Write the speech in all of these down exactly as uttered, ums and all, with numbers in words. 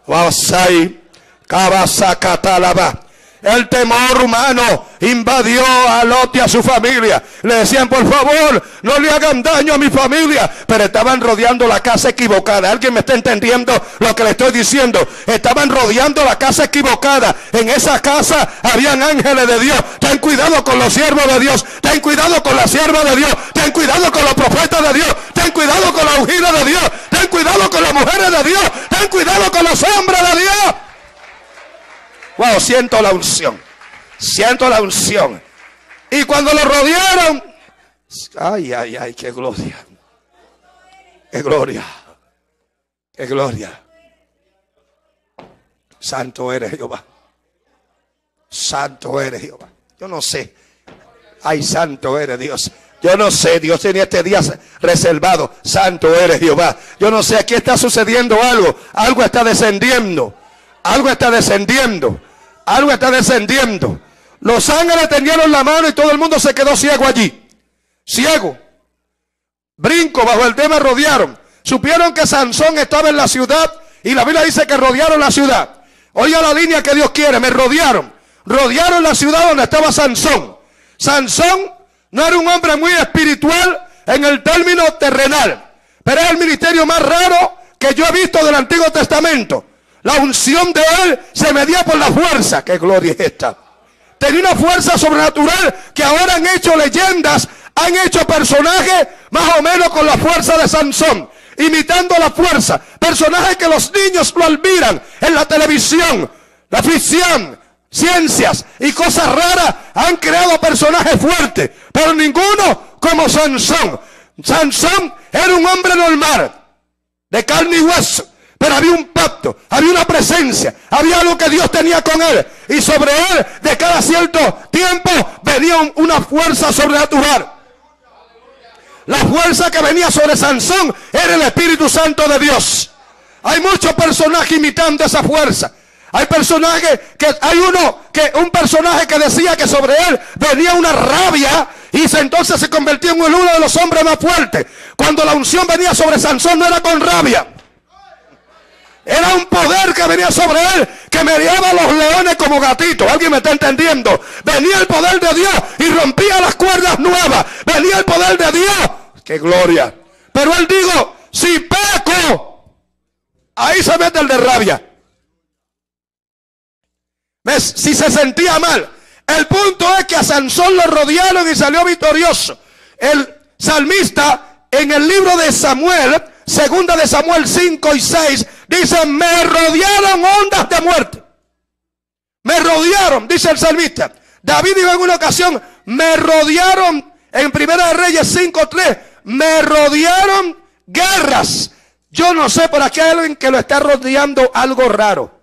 Wasai, Kabasacatalaba. El temor humano invadió a Lot y a su familia. Le decían, por favor, no le hagan daño a mi familia. Pero estaban rodeando la casa equivocada. ¿Alguien me está entendiendo lo que le estoy diciendo? Estaban rodeando la casa equivocada. En esa casa habían ángeles de Dios. Ten cuidado con los siervos de Dios. Ten cuidado con la sierva de Dios. Ten cuidado con los profetas de Dios. Ten cuidado con la ungida de Dios. Ten cuidado con las mujeres de Dios. Ten cuidado con los hombres de Dios. Wow, siento la unción. Siento la unción. Y cuando lo rodearon, ay, ay, ay, qué gloria. Qué gloria. Qué gloria. Santo eres Jehová. Santo eres Jehová. Yo no sé. Ay, santo eres Dios. Yo no sé, Dios tiene este día reservado. Santo eres Jehová. Yo no sé, aquí está sucediendo algo. Algo está descendiendo. Algo está descendiendo. Algo está descendiendo. Los ángeles tendieron la mano y todo el mundo se quedó ciego allí. Ciego. Brinco, bajo el tema rodearon. Supieron que Sansón estaba en la ciudad y la Biblia dice que rodearon la ciudad. Oiga la línea que Dios quiere, me rodearon. Rodearon la ciudad donde estaba Sansón. Sansón no era un hombre muy espiritual en el término terrenal, pero es el ministerio más raro que yo he visto del Antiguo Testamento. La unción de él se medía por la fuerza. ¡Qué gloria es esta! Tenía una fuerza sobrenatural que ahora han hecho leyendas, han hecho personajes más o menos con la fuerza de Sansón, imitando la fuerza. Personajes que los niños lo admiran en la televisión, la ficción, ciencias y cosas raras. Han creado personajes fuertes, pero ninguno como Sansón. Sansón era un hombre normal, de carne y hueso. Pero había un pacto, había una presencia, había algo que Dios tenía con él. Y sobre él, de cada cierto tiempo, venía un, una fuerza sobrenatural. La fuerza que venía sobre Sansón era el Espíritu Santo de Dios. Hay muchos personajes imitando esa fuerza. Hay personajes que, hay uno, que un personaje que decía que sobre él venía una rabia y se, entonces se convirtió en uno de los hombres más fuertes. Cuando la unción venía sobre Sansón no era con rabia. Era un poder que venía sobre él, que meneaba a los leones como gatitos. ¿Alguien me está entendiendo? Venía el poder de Dios y rompía las cuerdas nuevas. Venía el poder de Dios. ¡Qué gloria! Pero él dijo, si peco, ahí se mete el de rabia. ¿Ves? Si se sentía mal. El punto es que a Sansón lo rodearon y salió victorioso. El salmista en el libro de Samuel, segunda de Samuel cinco y seis, dice, me rodearon ondas de muerte. Me rodearon, dice el salmista. David dijo en una ocasión, me rodearon, en Primera de Reyes cinco tres, me rodearon guerras. Yo no sé, por aquí hay alguien que lo está rodeando algo raro.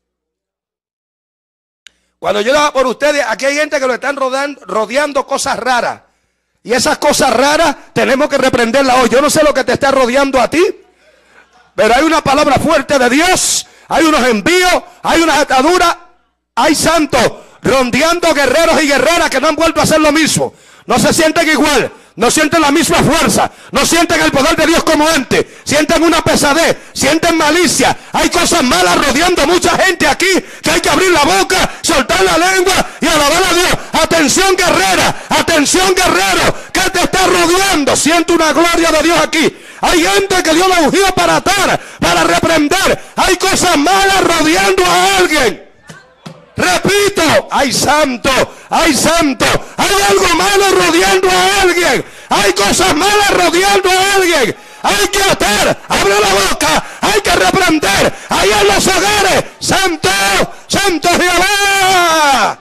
Cuando yo daba por ustedes, aquí hay gente que lo están rodeando, rodeando cosas raras. Y esas cosas raras tenemos que reprenderlas hoy. Yo no sé lo que te está rodeando a ti, pero hay una palabra fuerte de Dios. Hay unos envíos, hay unas ataduras. Hay santos rondeando guerreros y guerreras que no han vuelto a hacer lo mismo. No se sienten igual, no sienten la misma fuerza, no sienten el poder de Dios como antes. Sienten una pesadez, sienten malicia. Hay cosas malas rodeando a mucha gente aquí, que hay que abrir la boca, soltar la lengua y alabar a Dios. Atención guerrera, atención guerrero, que te está rodeando. Siento una gloria de Dios aquí. Hay gente que Dios la ungió para atar, para reprender. Hay cosas malas rodeando a alguien. Repito, hay santo, hay santo, hay algo malo rodeando a alguien, hay cosas malas rodeando a alguien, hay que atar, abre la boca, hay que reprender, ahí en los hogares, santo, santo Jehová.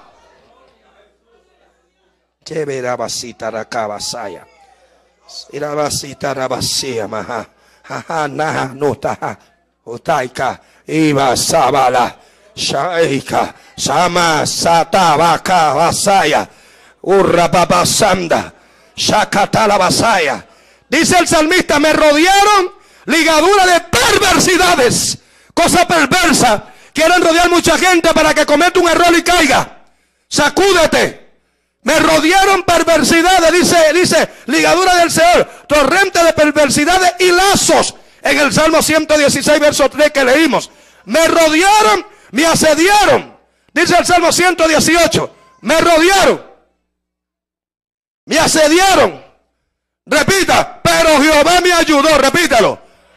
Que verá vasita la cabasaya, irá vasita la vacía, maja, jaja, naja, nota, utaika, iba sabala. Shaika, Sama, Satabaka, Basaya, Urrapapasanda, Shakatala Basaya. Dice el salmista, me rodearon ligadura de perversidades, cosa perversa. Quieren rodear mucha gente para que cometa un error y caiga. Sacúdete. Me rodearon perversidades, dice, dice, ligadura del Seol, torrente de perversidades y lazos. En el Salmo ciento dieciséis, verso tres que leímos. Me rodearon, me asediaron. Dice el Salmo ciento dieciocho. Me rodearon, me asediaron. Repita, pero Jehová me ayudó. Repítalo.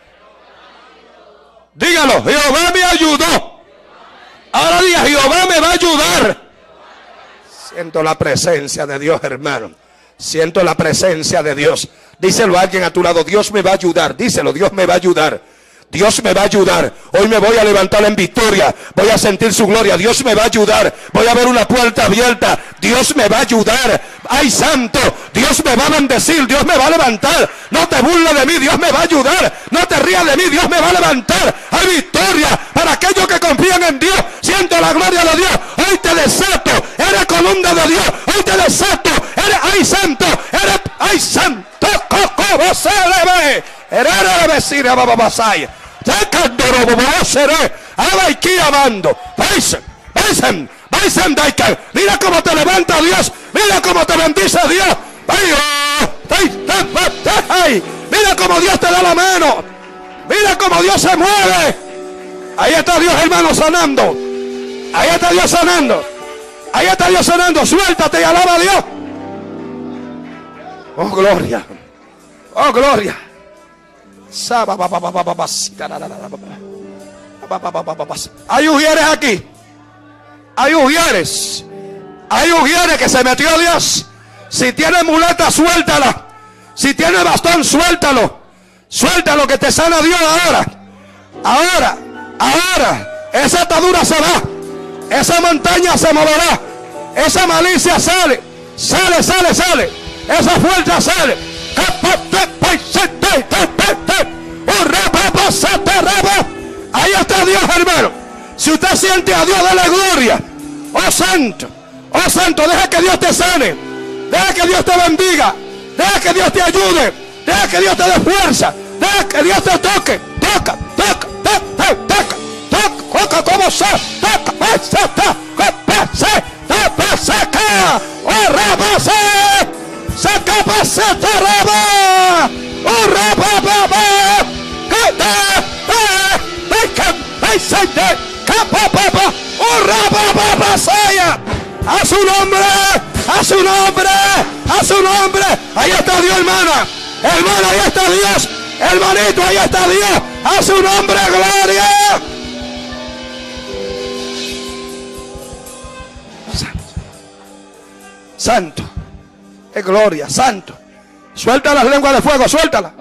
Dígalo, Jehová me ayudó. Ahora diga, Jehová me va a ayudar. Siento la presencia de Dios, hermano. Siento la presencia de Dios. Díselo a alguien a tu lado, Dios me va a ayudar. Díselo, Dios me va a ayudar. Dios me va a ayudar. Hoy me voy a levantar en victoria. Voy a sentir su gloria. Dios me va a ayudar. Voy a ver una puerta abierta. Dios me va a ayudar. Ay, santo. Dios me va a bendecir. Dios me va a levantar. No te burles de mí. Dios me va a ayudar. No te rías de mí. Dios me va a levantar. Hay victoria para aquellos que confían en Dios. Siento la gloria de Dios. Hoy te desato. Eres columna de Dios. Hoy te desato. Eres, ay, santo. Eres, ay, santo. Coco, se le ve. Eres la vecina, bababasaya. Mira cómo te levanta Dios. Mira cómo te bendice Dios. Mira cómo Dios te da la mano. Mira cómo Dios se mueve. Ahí está Dios, hermano, sanando. Ahí está Dios sanando. Ahí está Dios sanando. Suéltate y alaba a Dios. Oh, gloria. Oh, gloria. Hay ujieres aquí. Hay ujieres. Hay ujieres que se metió Dios. Si tiene muleta, suéltala. Si tiene bastón, suéltalo. Suéltalo, que te sana Dios ahora. Ahora, ahora. Esa atadura se va. Esa montaña se moverá. Esa malicia sale. Sale, sale, sale. Esa fuerza sale. Ahí está Dios, hermano. Si usted siente a Dios, dale gloria. Oh, santo. Oh, santo, deja que Dios te sane. Deja que Dios te bendiga. Deja que Dios te ayude. Deja que Dios te dé fuerza. Deja que Dios te toque. Toca, toca, toca, toca, toca, toca, como se toca, se toca, se toca, saca, oh, rabase. Saca, se te raba. Oh, rababa. A su nombre, a su nombre, a su nombre. Ahí está Dios, hermana. Hermana, ahí está Dios. Hermanito, ahí está Dios. A su nombre, gloria. Santo. Santo. Es gloria, santo. Suelta las lenguas de fuego, suéltala.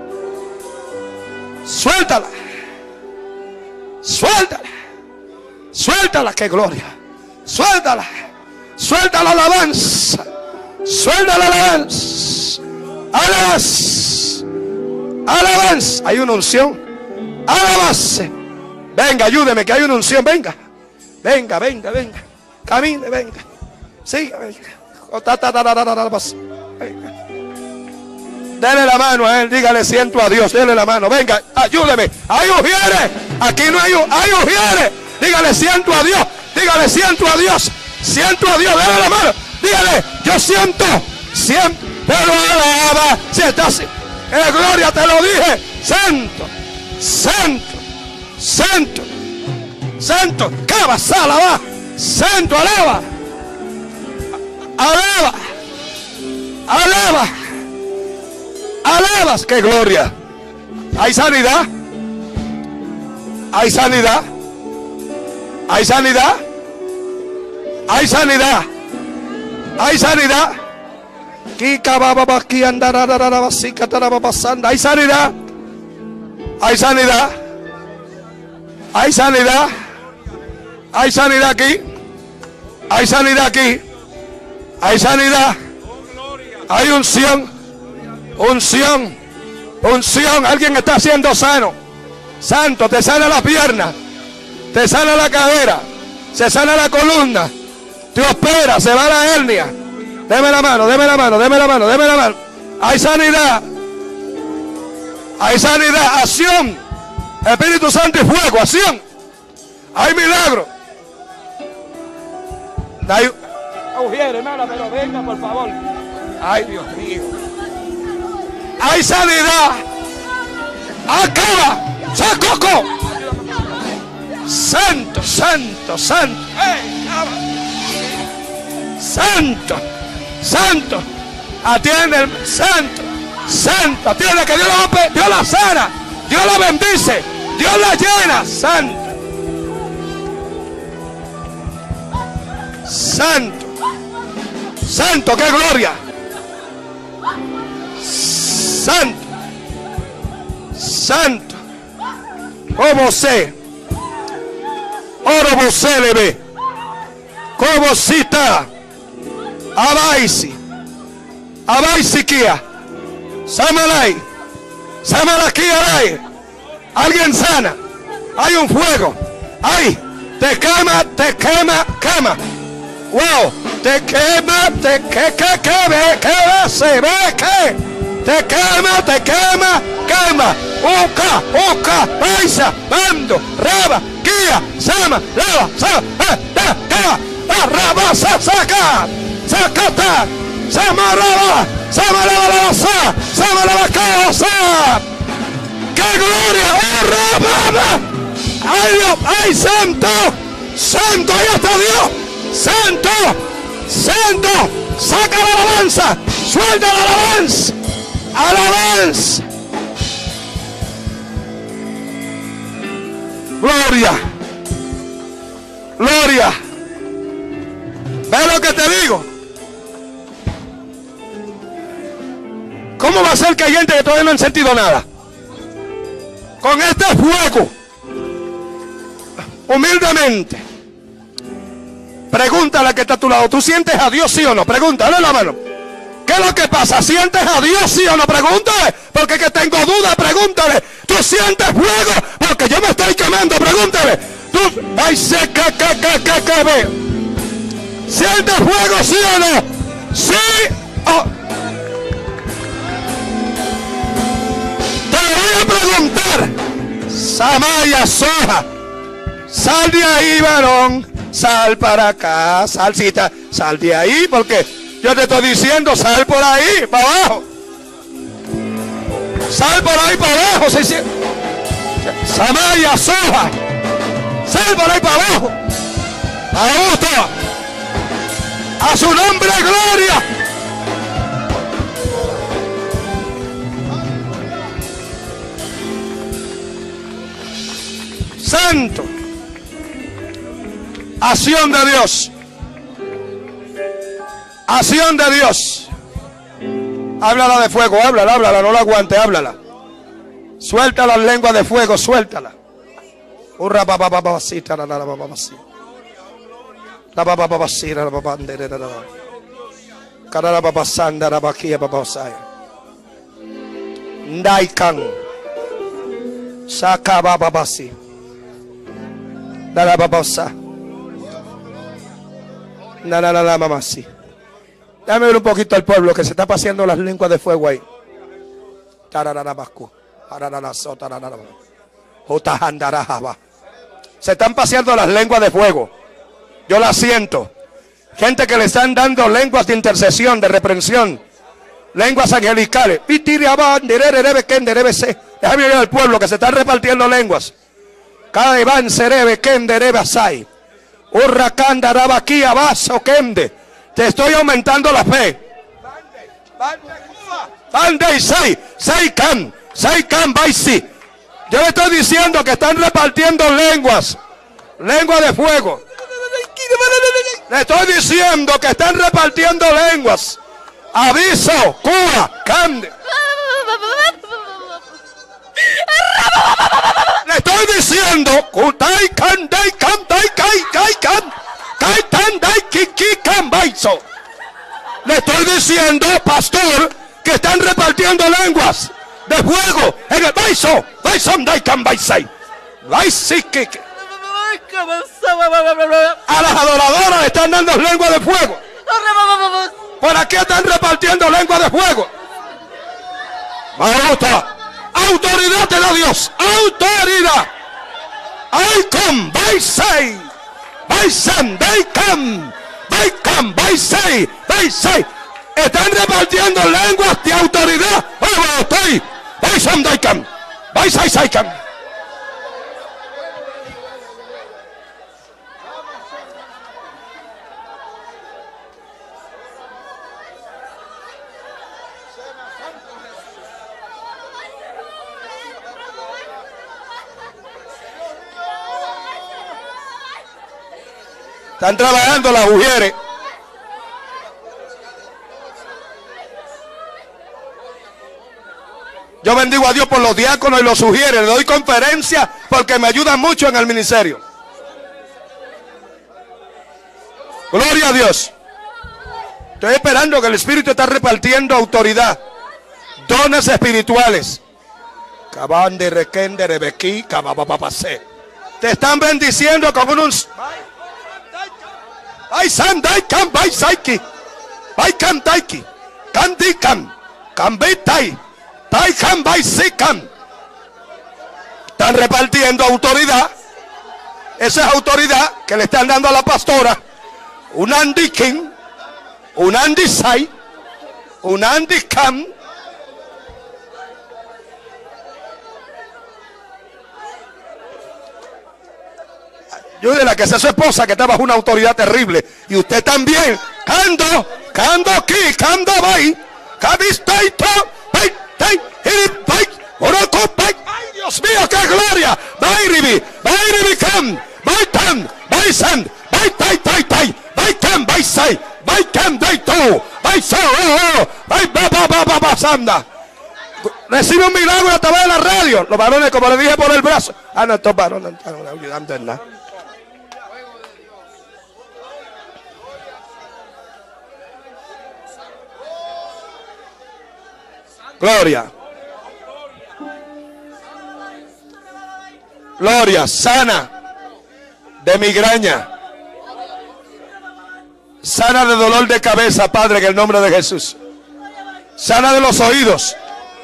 Suéltala. Suéltala. Suéltala, que gloria. Suéltala. Suelta la alabanza. Suelta la alabanza. Alabanza. Alabanza. Hay una unción. Alabanza. Venga, ayúdeme, que hay una unción. Venga. Venga, venga, venga. Camine, venga. Siga, venga. Dele la mano a él, dígale, siento a Dios, dele la mano, venga, ayúdeme. Hay ujieres, aquí no hay, hay ujieres. Dígale, siento a Dios, dígale, siento a Dios, siento a Dios, dele la mano, dígale, yo siento, siempre lo alaba. Si está así, en gloria te lo dije, santo, santo, santo, santo, cava, alaba, santo, alaba, alaba, alaba. Alabas, qué gloria. Hay sanidad. Hay sanidad. Hay sanidad. Hay sanidad. Hay sanidad. Hay sanidad. Hay sanidad. Hay sanidad. Hay sanidad aquí. Hay sanidad aquí. Hay sanidad. Hay unción. Unción, unción, alguien está siendo sano. Santo, te sana la pierna, te sana la cadera, se sana la columna, te opera, se va la hernia. Deme la mano, deme la mano, deme la mano, deme la mano. Hay sanidad, hay sanidad, acción, Espíritu Santo y fuego, acción. Hay milagro. Hay... Ujiere, hermana, pero venga, por favor. Ay, Dios mío. Hay sanidad. Acaba. Sacoco. Santo, santo, santo. Hey, santo, santo. Atiende, santo, santo. Atiende que Dios la, Dios la sana. Dios la bendice. Dios la llena. Santo. Santo. Santo, qué gloria. Santo. Santo. Como sé. Oro você le ve. Como cita. Abaisi. Abaisi kia. Samalai. Samalakiarai. Alguien sana. Hay un fuego. Ay. Te quema, te quema, quema. Wow. Te quema, te que, que, que, ve, que, se ve, que. Te quema, te quema, quema. Oca, oca, paisa, bando, raba, guía, sama, lava, sa, eh, da, da, da, raba, sa, saca, sacata, sama, raba, sama, lava, lava, sa, sama, lava, ca, sa. ¡Qué gloria! ¡Oh, raba! ¡Ay, Dios! ¡Ay, santo! ¡Santo! ¡Ahí está Dios! ¡Santo! ¡Santo! ¡Saca la alabanza! ¡Suelta la alabanza! ¡Alabanza! ¡Gloria! ¡Gloria! ¿Ves lo que te digo? ¿Cómo va a ser que hay gente que todavía no han sentido nada? Con este fuego, humildemente, pregúntale a que está a tu lado, ¿tú sientes a Dios sí o no? Pregúntale la mano. ¿Qué es lo que pasa? ¿Sientes a Dios sí o no? Pregúntale, porque que tengo duda, pregúntale. ¿Tú sientes fuego? Porque yo me estoy quemando, pregúntale. ¿Tú? Ay, se que, que, que, que, que, ve. ¿Sientes fuego sí o no? Sí o... Te voy a preguntar. Samaya Soja. Sal de ahí, varón. Sal para acá. Salcita. Sal de ahí porque yo te estoy diciendo, sal por ahí, para abajo. Sal por ahí para abajo. Sí, sí. Samaya Soja. Sal por ahí para abajo. A gusto. A su nombre, gloria. Santo. Acción de Dios. Acción de Dios. Háblala de fuego, háblala, háblala, no la aguante, háblala. Suelta las lenguas de fuego, suéltala. Urra pa pa pa pa sita la la la pa pa si. La pa pa pa pa si la pa pa ndere la la. Cara la pa pa sanda la pa kia pa pa saya. Ndaikan. Saka pa pa pa si. La la pa pa sa. La la la la mamá sí. Dame ver un poquito al pueblo que se está paseando las lenguas de fuego ahí. Se están paseando las lenguas de fuego. Yo las siento. Gente que le están dando lenguas de intercesión, de reprensión. Lenguas angelicales. Déjame ver al pueblo que se están repartiendo lenguas. Cada Iván serebe kenderebe asai. Urracanda rabaquía vaso kende. Te estoy aumentando la fe. Bande y sei, sei can, sei can baisi. Yo le estoy diciendo que están repartiendo lenguas, lenguas de fuego. Le estoy diciendo que están repartiendo lenguas. Aviso, Cuba, cande. Le estoy diciendo, kutai kan dai kan dai kai kai kan kai tan dai kiki kan baiso. Le estoy diciendo, pastor, que están repartiendo lenguas de fuego en el baiso. Baison dai kan baisai. Baisiki. A las adoradoras le están dando lenguas de fuego. ¿Por aquí están repartiendo lenguas de fuego? Maruta. Autoridad te da Dios. Autoridad. I come, by say. By some, they come. They come, by say. They say. Están repartiendo lenguas de autoridad. Oh, estoy. By some, they come. By say, say come. Están trabajando las mujeres. Yo bendigo a Dios por los diáconos y los sugieres. Le doy conferencia porque me ayudan mucho en el ministerio. Gloria a Dios. Estoy esperando que el Espíritu está repartiendo autoridad, dones espirituales. Te están bendiciendo con unos. Ay, Sandai, Kam, Bai, Saiki, Bai, Kam, Taiki, Kandikan, Kambitai, Taikam, Bai, Sikam. Están repartiendo autoridad. Esa es autoridad que le están dando a la pastora. Un Andikin, un Andisai, un Andikam. Yo de la que sea su esposa, que está bajo una autoridad terrible. Y usted también. Cando, cando aquí, cando vai. Cabistaito, bai, tai, bai, oroco, bai. Ay, Dios mío, qué gloria. Bai, ribi, bai, ribi, cam, bai, tan, bai, san, bai, tai, tai, tai, bai, cam, bai, sai, bai, cam, dai, to, bai, so, oh, oh, bai, ba, ba, ba, ba, ba, sanda. Recibe un milagro a través de la radio. Los varones, como le dije, por el brazo. Ah, no, estos varones no están ayudando en nada. Gloria. Gloria. Sana de migraña. Sana de dolor de cabeza, Padre, en el nombre de Jesús. Sana de los oídos.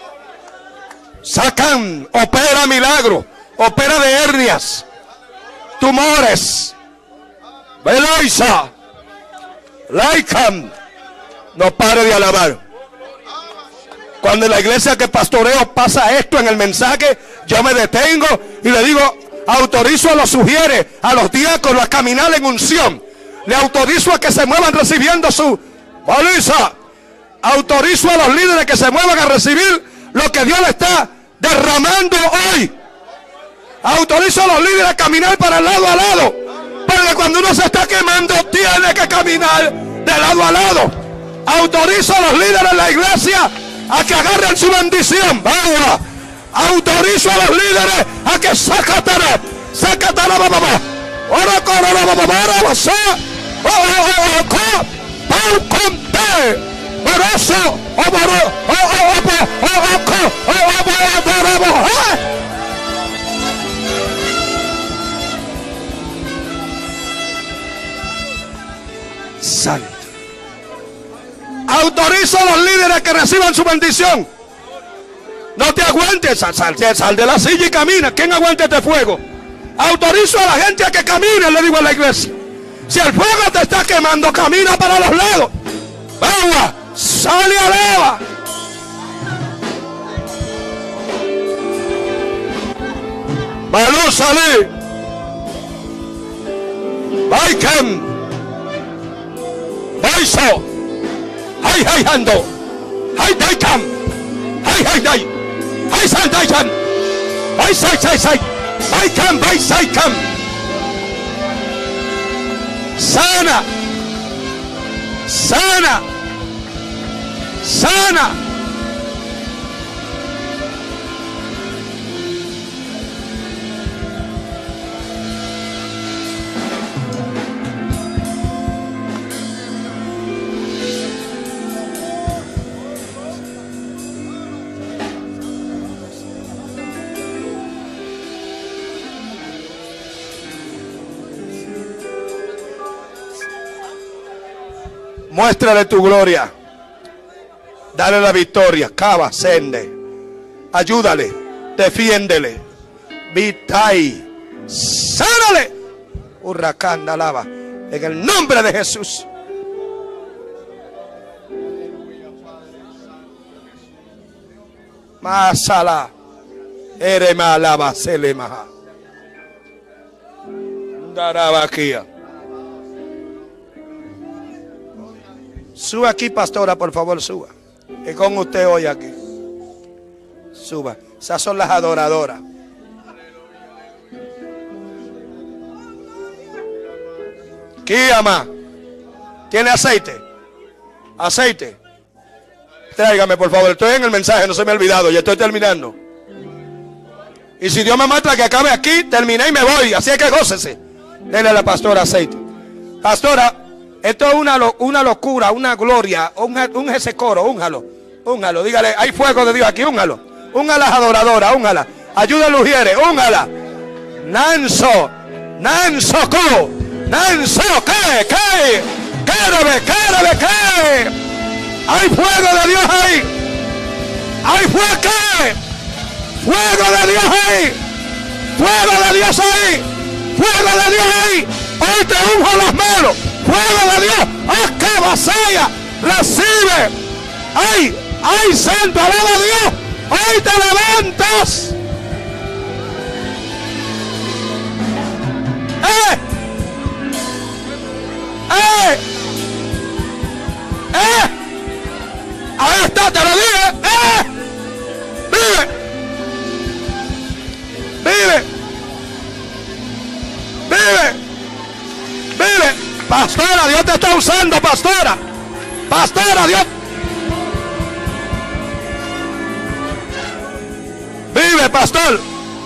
Sacan, opera milagro. Opera de hernias, tumores. Veloisa. Laikam. No pare de alabar. Cuando en la iglesia que pastoreo pasa esto en el mensaje, yo me detengo y le digo, autorizo a los sugieres, a los diáconos a caminar en unción. Le autorizo a que se muevan recibiendo su baliza. Autorizo a los líderes que se muevan a recibir lo que Dios le está derramando hoy. Autorizo a los líderes a caminar para el lado a lado. Porque cuando uno se está quemando, tiene que caminar de lado a lado. Autorizo a los líderes de la iglesia a que agarren su bendición. Vaya. Autorizo a los líderes a que sacatara, sacatara, mamá. Ora corona, mamá, ora vasa. Oh, oh, pau conte. Moroso, oh, moro, oh, oh, oh, oh, oh, oh, oh, Santo. Autorizo a los líderes a que reciban su bendición. No te aguantes, sal, sal, sal de la silla y camina. ¿Quién aguanta este fuego? Autorizo a la gente a que camine, le digo a la iglesia. Si el fuego te está quemando, camina para los lados. Agua, sale a leva. Malú salí. Baiken. Baiso. Hay, hay, ando. Hay, daikam. Hay, hay, dai. Hay, san, daikan. Hay, sai, sai, sai. Baikam, bai, saikam. Sana. Sana. Sana. Muéstrale tu gloria. Dale la victoria. Cava, sende. Ayúdale. Defiéndele. Vitai. Sánale. Huracán, alaba. En el nombre de Jesús. Masala. Erema alaba. Selemaha. Darabaquía. Suba aquí, pastora, por favor, suba. Que con usted hoy aquí. Suba. Esas son las adoradoras. Kíama. ¿Tiene aceite? Aceite. Tráigame, por favor. Estoy en el mensaje, no se me ha olvidado. Ya estoy terminando. Y si Dios me muestra que acabe aquí, terminé y me voy. Así es que gócese. Denle a la pastora aceite. Pastora, esto es una, una locura, una gloria. Un, un ese coro, únjalo. Únjalo. Dígale, hay fuego de Dios aquí, únjalo. Únjala, adoradora, únjala. Ayuda, Lugiere, únjala. Nanso, Nanso, co. Nanso, ¿qué? ¿Qué? Quérame, quérame, ¿qué? Hay fuego de Dios ahí. Hay fuego, ¿qué? Fuego de Dios ahí. Fuego de Dios ahí. Fuego de Dios ahí. Hoy te unjo las manos. Fuego de Dios. ¡Ah, qué vasalla! Recibe. ¡Ay! ¡Ay, santo! ¡Alaba a Dios! ¡Hoy te levantas! ¡Eh! ¡Eh! ¡Eh! Ahí está, te lo dije. ¡Eh! ¡Vive! ¡Vive! ¡Vive! ¡Vive! Pastora, Dios te está usando, pastora. Pastora, Dios. Vive, pastor.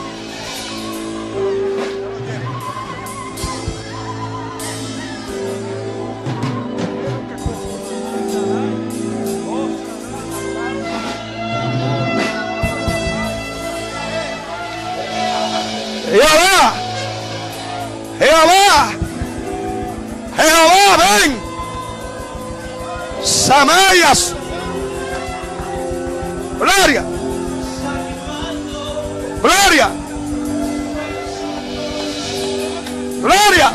Jehová, Jehová, Jehová, ven. Samayas, gloria, gloria, gloria.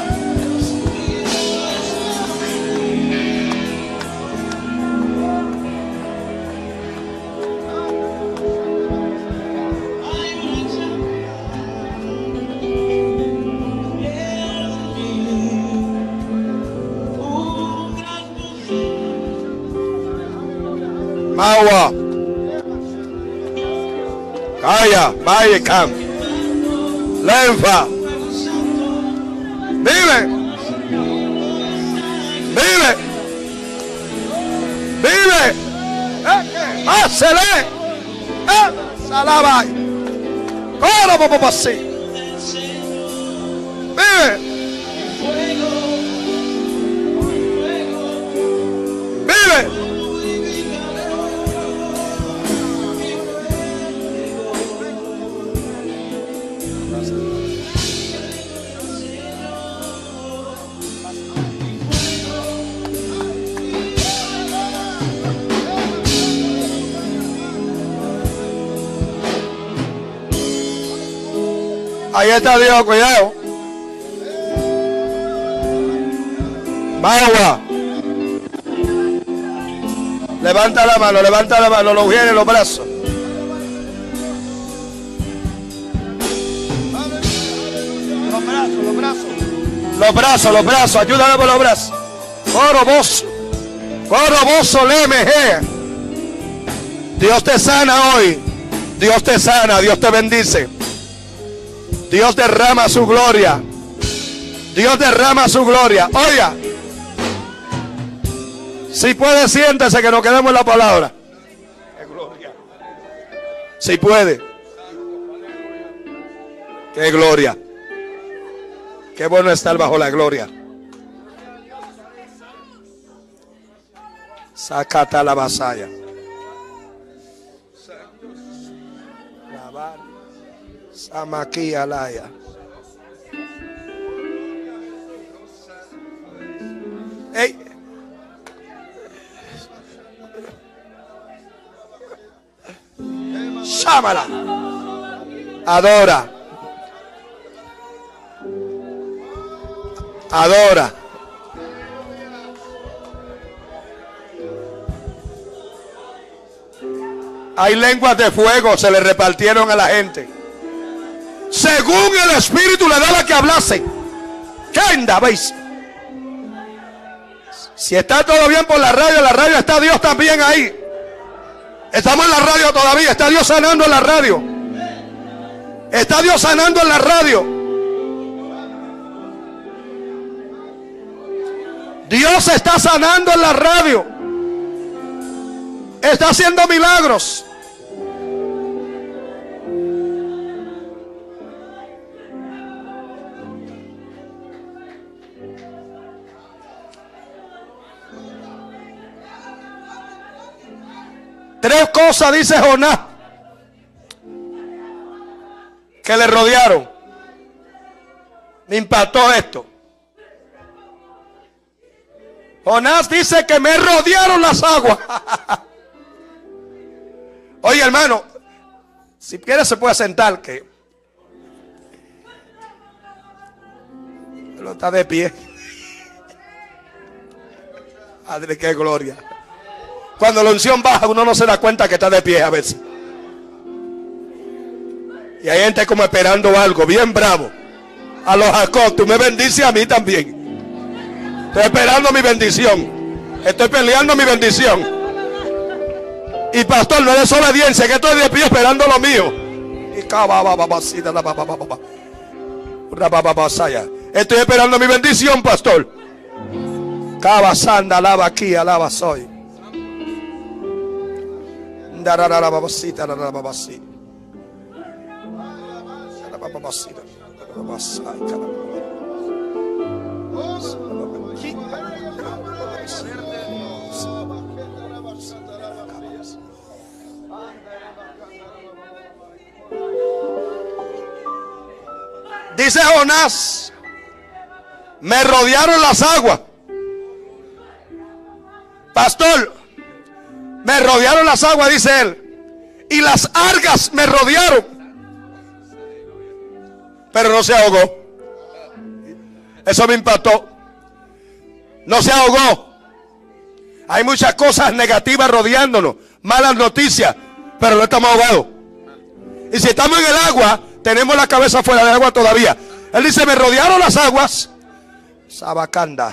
Mawa, Kaya, Bayekam, Lenfa, vive, vive, vive, pásele, Salabai, coro popo así, vive, vive. Ahí está Dios, cuidado. Magua. Levanta la mano, levanta la mano, los viene los brazos. Los brazos, los brazos. Los brazos, los brazos, ayúdale por los brazos. Coro vos. Coro vos solemeje. Dios te sana hoy. Dios te sana, Dios te bendice. Dios derrama su gloria. Dios derrama su gloria. Oiga, si puede, siéntese que nos quedemos en la palabra. Qué gloria. Si puede. Qué gloria. Qué bueno estar bajo la gloria. Sacata la vasalla. Samaki alaya. Hey. Chámala. Adora. Adora. Hay lenguas de fuego, se le repartieron a la gente. Según el Espíritu le daba que hablase. ¿Qué anda, veis? Si está todo bien por la radio, la radio está Dios también ahí. Estamos en la radio todavía. Está Dios sanando en la radio. Está Dios sanando en la radio. Dios está sanando en la radio. Está haciendo milagros. Tres cosas dice Jonás que le rodearon. Me impactó esto. Jonás dice que me rodearon las aguas. Oye, hermano, si quiere se puede sentar, que no está de pie. Padre, qué gloria. Cuando la unción baja, uno no se da cuenta que está de pie a veces. Y hay gente como esperando algo, bien bravo. A los Jacob, tú me bendices a mí también. Estoy esperando mi bendición. Estoy peleando mi bendición. Y pastor, no es desobediencia, que estoy de pie esperando lo mío. Estoy esperando mi bendición, pastor. Cabasanda, alaba aquí, alaba soy. Dice Jonás, me rodearon las aguas. Pastor, me rodearon las aguas, dice él, y las algas me rodearon, pero no se ahogó. Eso me impactó. No se ahogó. Hay muchas cosas negativas rodeándonos, malas noticias, pero no estamos ahogados. Y si estamos en el agua, tenemos la cabeza fuera del agua todavía. Él dice, me rodearon las aguas. Sabacanda.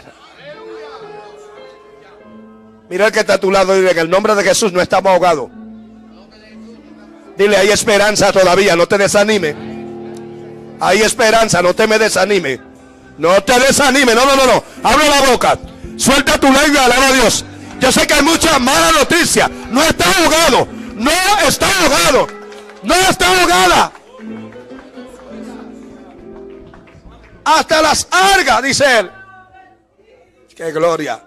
Mira el que está a tu lado y dile, en el nombre de Jesús no estamos ahogados. Dile, hay esperanza todavía, no te desanime. Hay esperanza, no te me desanime. No te desanime, no, no, no, no. Abre la boca, suelta tu lengua, alaba a Dios. Yo sé que hay muchas malas noticias. No está ahogado, no está ahogado, no está ahogada. Hasta las algas, dice él. Qué gloria.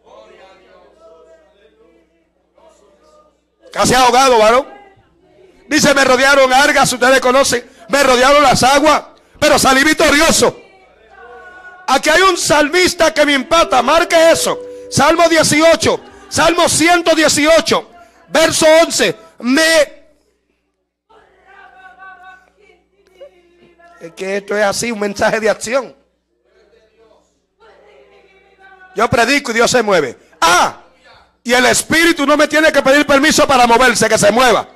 Casi ahogado, varón. Dice, me rodearon algas, ustedes conocen. Me rodearon las aguas, pero salí victorioso. Aquí hay un salmista que me impacta. Marque eso. Salmo dieciocho. Salmo ciento dieciocho. Verso once. Me... Es que esto es así, un mensaje de acción. Yo predico y Dios se mueve. Ah, y el Espíritu no me tiene que pedir permiso para moverse, que se mueva.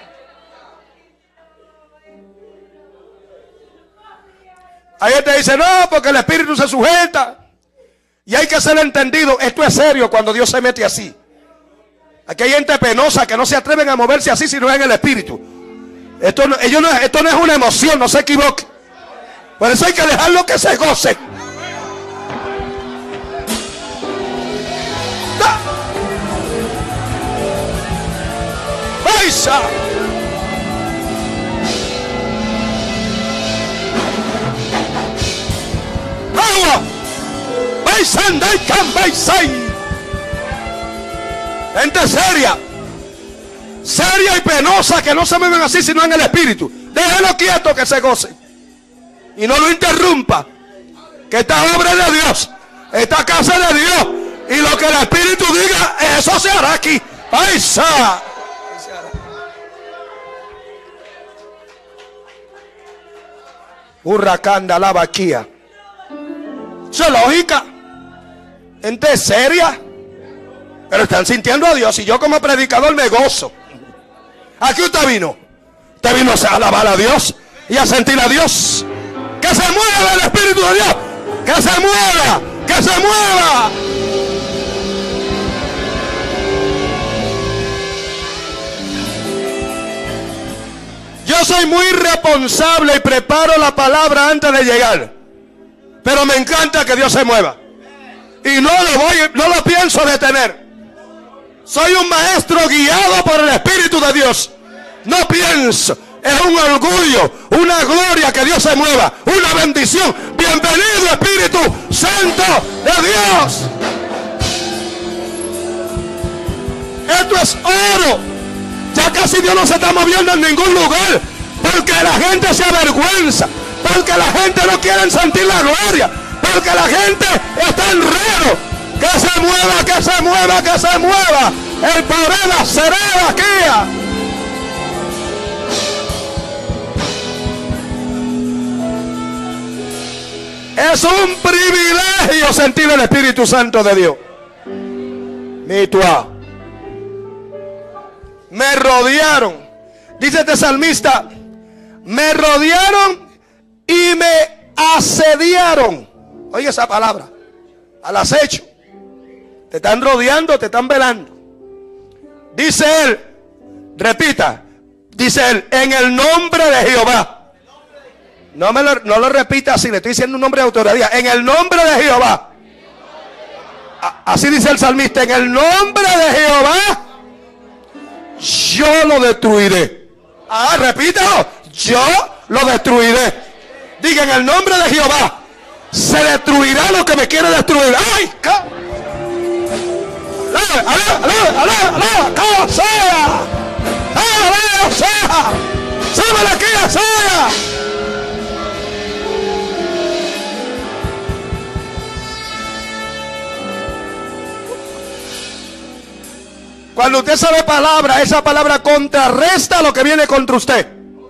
Hay gente que dice, no, porque el Espíritu se sujeta. Y hay que ser entendido. Esto es serio cuando Dios se mete así. Aquí hay gente penosa que no se atreven a moverse así si no es en el Espíritu. Esto no, ellos no, esto no es una emoción, no se equivoque. Por eso hay que dejarlo que se goce. ¡Baisa! ¡Agua! ¡Baisanda y can baisai! Gente seria, seria y penosa que no se mueven así sino en el Espíritu. Déjelo quieto que se goce y no lo interrumpa, que esta obra de Dios, esta casa de Dios, y lo que el Espíritu diga, eso se hará aquí. ¡Paisa! Huracán de la vaquía. Eso es lógica. Gente seria, pero están sintiendo a Dios. Y yo como predicador me gozo. Aquí usted vino. Usted vino a alabar a Dios y a sentir a Dios. Que se mueva el Espíritu de Dios. Que se mueva. Que se mueva. Yo soy muy responsable y preparo la palabra antes de llegar. Pero me encanta que Dios se mueva. y no lo voy, no lo pienso detener. Soy un maestro guiado por el Espíritu de Dios. No pienso. Es un orgullo, una gloria que Dios se mueva, una bendición. Bienvenido, Espíritu Santo de Dios. Esto es oro. Ya casi Dios no se está moviendo en ningún lugar, porque la gente se avergüenza, porque la gente no quiere sentir la gloria, porque la gente está enredo. Que se mueva, que se mueva, que se mueva el poder será aquí. Es un privilegio sentir el Espíritu Santo de Dios. Mi tua. Me rodearon. Dice este salmista: me rodearon y me asediaron. Oye esa palabra. Al acecho. Te están rodeando, te están velando. Dice él, repita. Dice él: en el nombre de Jehová. No, me lo, no lo repita así, le estoy diciendo un nombre de autoridad. En el nombre de Jehová. Así dice el salmista: en el nombre de Jehová yo lo destruiré. Ah, repítalo. Yo lo destruiré. Diga: en el nombre de Jehová se destruirá lo que me quiere destruir. ¡Ay! ¡Alá, alá, alá, alá, alá! ¡Cómo sea! ¡Alá, sea! ¡Sábala aquí, sea! Cuando usted sabe palabra, esa palabra contrarresta lo que viene contra usted.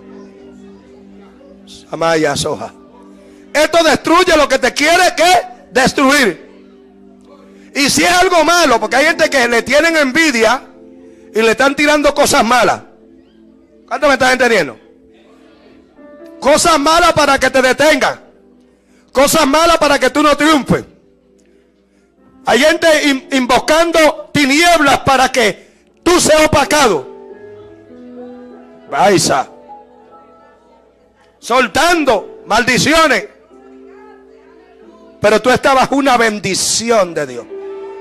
Amaya soja. Esto destruye lo que te quiere que destruir. Y si es algo malo, porque hay gente que le tienen envidia y le están tirando cosas malas. ¿Cuánto me estás entendiendo? Cosas malas para que te detengan. Cosas malas para que tú no triunfes. Hay gente in, invocando tinieblas para que tú seas opacado. Baisa. Soltando maldiciones. Pero tú estás bajo una bendición de Dios.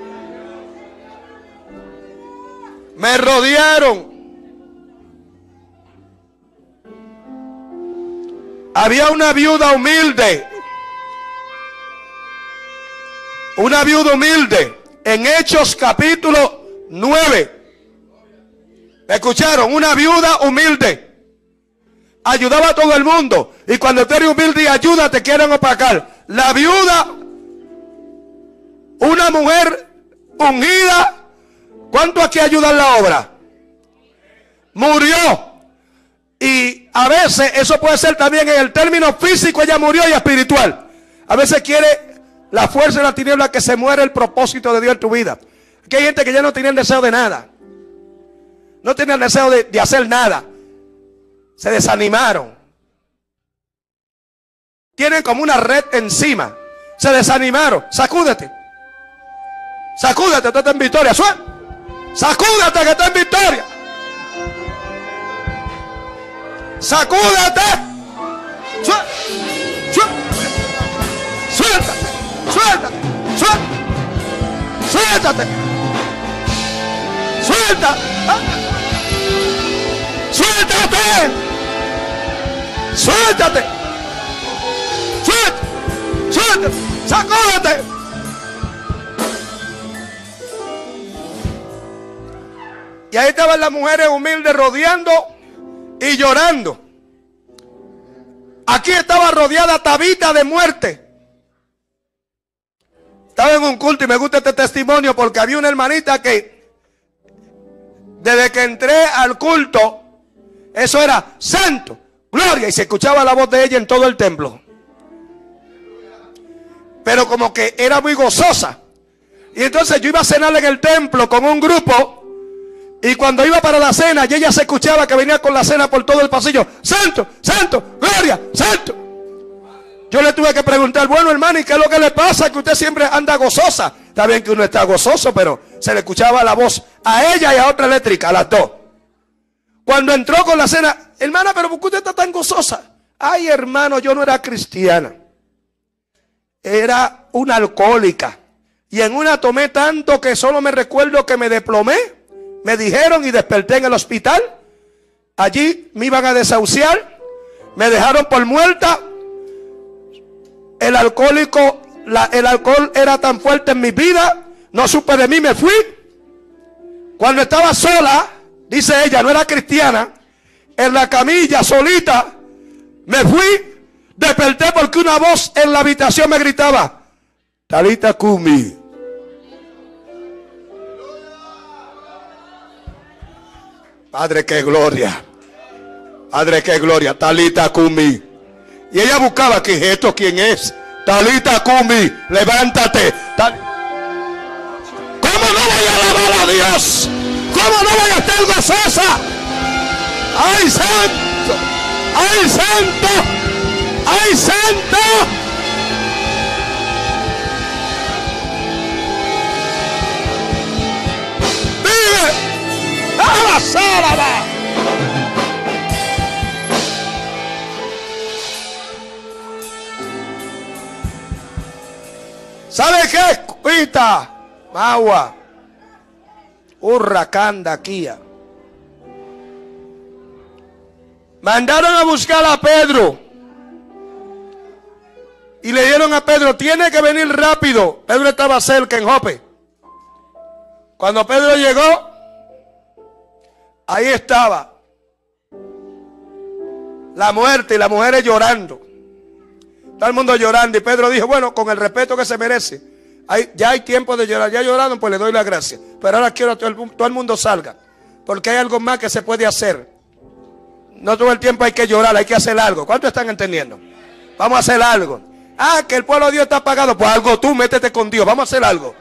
Me rodearon. Había una viuda humilde. Una viuda humilde en Hechos capítulo nueve. ¿Me escucharon? Una viuda humilde. Ayudaba a todo el mundo. Y cuando tú eres humilde y ayuda, te quieren opacar. La viuda, una mujer ungida. ¿Cuánto aquí ayuda en la obra? Murió. Y a veces eso puede ser también en el término físico. Ella murió y espiritual. A veces quiere la fuerza de la tiniebla que se muere el propósito de Dios en tu vida. Aquí hay gente que ya no tiene el deseo de nada. No tiene el deseo de, de hacer nada. Se desanimaron. Tienen como una red encima. Se desanimaron. Sacúdete. Sacúdete, tú estás en victoria. Suel. Sacúdete que estás en victoria. Sacúdete. Suel. Suel. Suéltate. Suéltate, suéltate, suéltate, suelta, suéltate, suéltate, suéltate, suéltate, sacúdete. Y ahí estaban las mujeres humildes rodeando y llorando. Aquí estaba rodeada Tabita de muerte. Estaba en un culto y me gusta este testimonio porque había una hermanita que desde que entré al culto, eso era santo, gloria, y se escuchaba la voz de ella en todo el templo. Pero como que era muy gozosa. Y entonces yo iba a cenar en el templo con un grupo. Y cuando iba para la cena, y ella se escuchaba que venía con la cena por todo el pasillo. Santo, santo, gloria, santo. Yo le tuve que preguntar: bueno, hermano, ¿y qué es lo que le pasa? Que usted siempre anda gozosa. Está bien que uno está gozoso, pero se le escuchaba la voz a ella y a otra eléctrica, a las dos. Cuando entró con la cena: hermana, pero ¿por qué usted está tan gozosa? Ay, hermano, yo no era cristiana. Era una alcohólica. Y en una tomé tanto que solo me recuerdo que me desplomé. Me dijeron y desperté en el hospital. Allí me iban a desahuciar. Me dejaron por muerta. El alcohólico, la, el alcohol era tan fuerte en mi vida. No supe de mí, me fui. Cuando estaba sola, dice ella, no era cristiana, en la camilla solita, me fui. Desperté porque una voz en la habitación me gritaba: Talita Kumi. Padre, qué gloria. Padre, qué gloria. Talita Kumi. Y ella buscaba, ¿qué es esto? ¿Quién es? Talita Kumi, levántate. Tal... ¿Cómo no voy a alabar a Dios? ¿Cómo no voy a estar gozosa? ¡Ay, santo! ¡Ay, santo! ¡Ay, santo! ¡Vive! ¡A la sala! ¿Sabe qué? Cuita, Magua, Hurracán, Kia. Mandaron a buscar a Pedro. Y le dieron a Pedro: tiene que venir rápido. Pedro estaba cerca en Jope. Cuando Pedro llegó, ahí estaba la muerte y las mujeres llorando. Todo el mundo llorando. Y Pedro dijo: bueno, con el respeto que se merece, hay, ya hay tiempo de llorar. Ya lloraron, pues le doy la gracia. Pero ahora quiero que todo el, todo el mundo salga, porque hay algo más que se puede hacer. No todo el tiempo hay que llorar, hay que hacer algo. ¿Cuántos están entendiendo? Vamos a hacer algo. Ah, que el pueblo de Dios está apagado. Pues algo tú, métete con Dios. Vamos a hacer algo.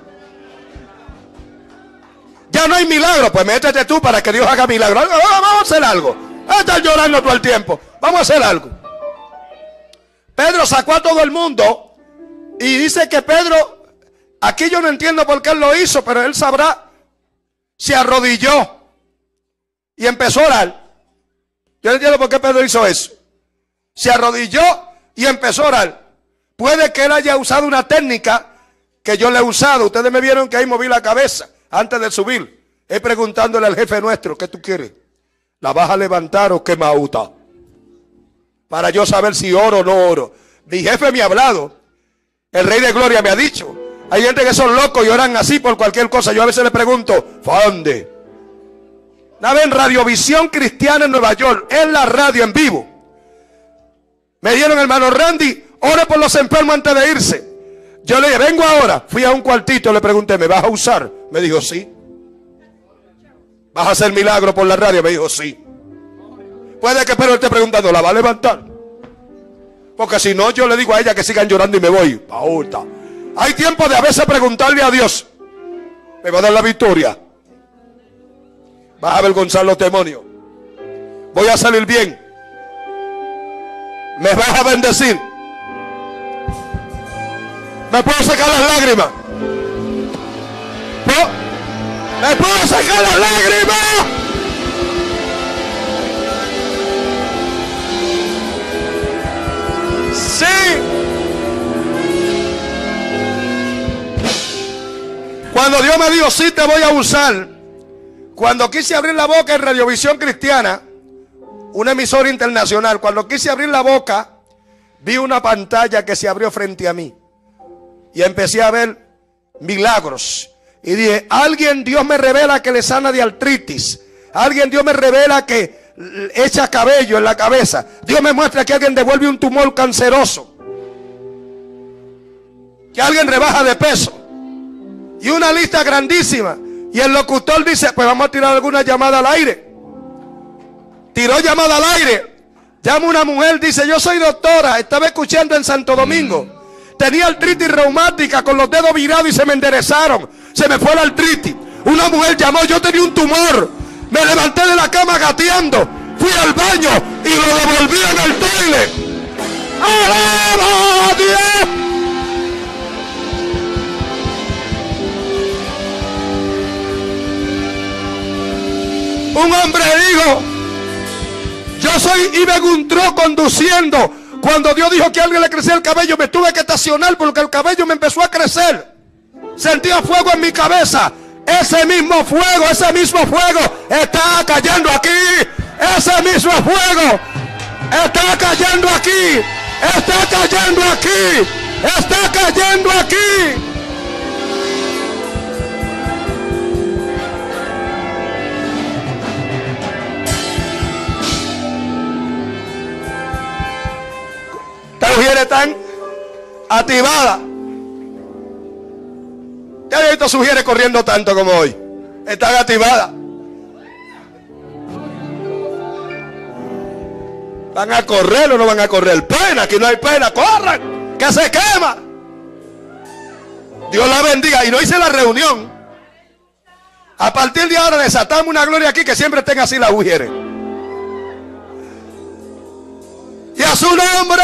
Ya no hay milagro, pues métete tú para que Dios haga milagro. Vamos a hacer algo. Ah, estás llorando todo el tiempo. Vamos a hacer algo. Pedro sacó a todo el mundo. Y dice que Pedro, aquí yo no entiendo por qué él lo hizo, pero él sabrá. Se arrodilló y empezó a orar. Yo no entiendo por qué Pedro hizo eso. Se arrodilló y empezó a orar. Puede que él haya usado una técnica que yo le he usado. Ustedes me vieron que ahí moví la cabeza antes de subir. He preguntándole al jefe nuestro: ¿qué tú quieres? ¿La vas a levantar o qué mauta? Para yo saber si oro o no oro. Mi jefe me ha hablado. El Rey de Gloria me ha dicho. Hay gente que son locos y oran así por cualquier cosa. Yo a veces le pregunto: ¿dónde? Una vez en Radiovisión Cristiana en Nueva York, en la radio en vivo, me dieron: hermano Randy, ore por los enfermos antes de irse. Yo le dije: vengo ahora. Fui a un cuartito, le pregunté: ¿me vas a usar? Me dijo: sí. ¿Vas a hacer milagro por la radio? Me dijo: sí. Puede que Pedro esté preguntando: ¿la va a levantar? Porque si no, yo le digo a ella que sigan llorando y me voy. Pauta. Hay tiempo de a veces preguntarle a Dios: ¿me va a dar la victoria? ¿Vas a avergonzar los demonios? ¿Voy a salir bien? ¿Me vas a bendecir? ¿Me puedo sacar las lágrimas? ¿No? ¿Me puedo sacar las lágrimas? Sí. Cuando Dios me dijo: sí, te voy a usar. Cuando quise abrir la boca en Radiovisión Cristiana, una emisora internacional, cuando quise abrir la boca, vi una pantalla que se abrió frente a mí. Y empecé a ver milagros. Y dije: alguien, Dios me revela que le sana de artritis. Alguien, Dios me revela que echa cabello en la cabeza. Dios me muestra que alguien devuelve un tumor canceroso. Que alguien rebaja de peso. Y una lista grandísima. Y el locutor dice: pues vamos a tirar alguna llamada al aire. Tiró llamada al aire. Llama una mujer, dice: yo soy doctora, estaba escuchando en Santo Domingo. Tenía artritis reumática con los dedos virados y se me enderezaron. Se me fue la artritis. Una mujer llamó: yo tenía un tumor. Me levanté de la cama gateando. Fui al baño y lo devolví en el toilet. ¡Alaba a Dios! Un hombre dijo: yo soy Ibe Guntró conduciendo. Cuando Dios dijo que a alguien le crecía el cabello, me tuve que estacionar porque el cabello me empezó a crecer. sentía fuego en mi cabeza. Ese mismo fuego, ese mismo fuego está cayendo aquí. Ese mismo fuego está cayendo aquí. Está cayendo aquí. Está cayendo aquí. Esta mujer están activada. Ya he visto sugieres corriendo tanto como hoy. Están activadas. ¿Van a correr o no van a correr? Pena, aquí no hay pena. Corran, que se quema. Dios la bendiga. Y no hice la reunión. A partir de ahora desatamos una gloria aquí, que siempre estén así las mujeres. Y a su nombre.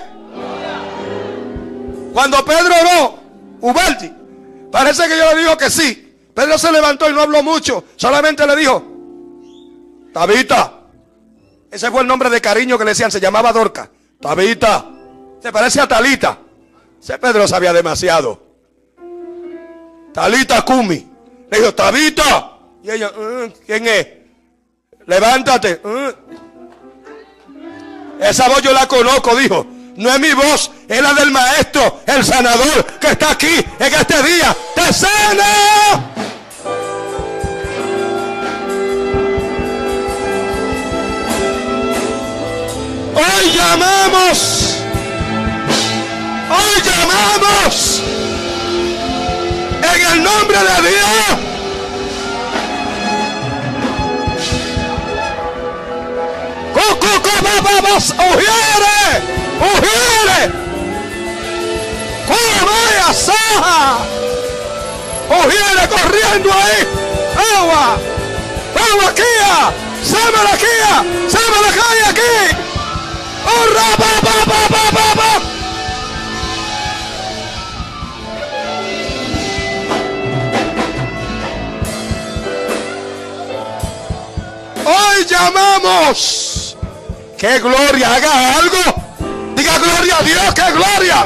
Cuando Pedro oró, Ubaldi, parece que yo le digo que sí. Pedro se levantó y no habló mucho. Solamente le dijo, Tabita. Ese fue el nombre de cariño que le decían. Se llamaba Dorca. Tabita. Se parece a Talita. Ese Pedro sabía demasiado. Talita Kumi. Le dijo, Tabita. Y ella, uh, ¿quién es? Levántate. Uh. Esa voz yo la conozco, dijo. No es mi voz, es la del maestro, el sanador, que está aquí en este día. ¡Te sana! Hoy llamamos. Hoy llamamos. En el nombre de Dios. ¡Vamos! ¡Ujiere! ¡Ujiere! ¡Vaya saja! ¡Ujiere corriendo ahí! ¡Agua! ¡Agua aquí! ¡Sámala aquí! ¡Sámala aquí! aquí! ¡Hurra! ¡Pa, pa, pa, pa, pa, pa! Hoy llamamos. ¡Qué gloria! Haga algo. Diga gloria a Dios. ¡Qué gloria!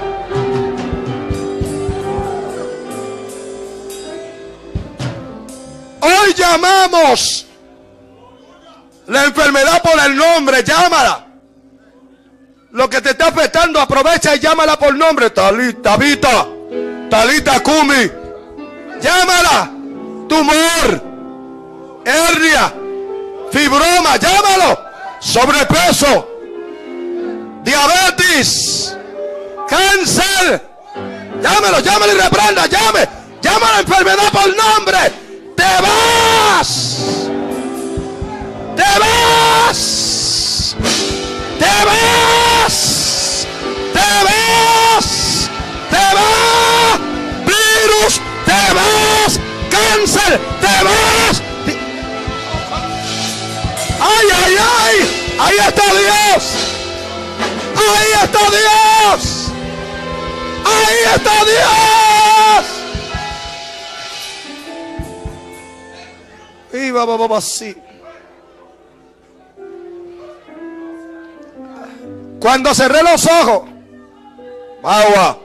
Hoy llamamos la enfermedad por el nombre. Llámala. Lo que te está afectando, aprovecha y llámala por nombre. Talita, Tabita, Talita Kumi. Llámala. Tumor, hernia, fibroma. Llámalo. Sobrepeso, diabetes, cáncer. Llámelo, llámelo y reprenda. Llame, llama a la enfermedad por nombre. Te vas. Te vas. Te vas. Te vas. Te vas. Virus, te vas. Cáncer, te vas. ¡Ay, ay, ay! ¡Ahí está Dios! ¡Ahí está Dios! ¡Ahí está Dios! Y vamos, vamos así. Cuando cerré los ojos, agua,